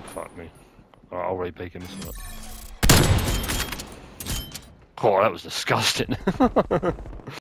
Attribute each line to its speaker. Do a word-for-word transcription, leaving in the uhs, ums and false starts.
Speaker 1: Fuck me. Alright, I'll re-peek him. Oh, that was disgusting.